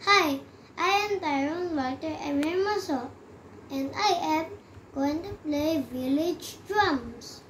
Hi, I am Tyrone and Hermoso, and I am going to play village drums.